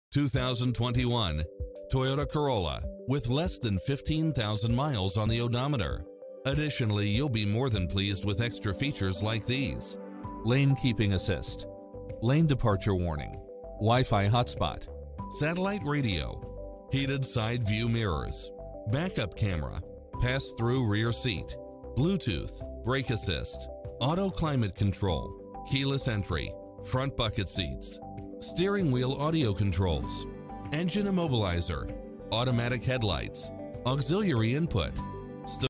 2021 Toyota Corolla with less than 15,000 miles on the odometer. Additionally, you'll be more than pleased with extra features like these: lane keeping assist, lane departure warning, Wi-Fi hotspot, satellite radio, heated side view mirrors, backup camera, pass-through rear seat, Bluetooth, brake assist, auto climate control, keyless entry, front bucket seats, steering wheel audio controls, engine immobilizer, automatic headlights, auxiliary input,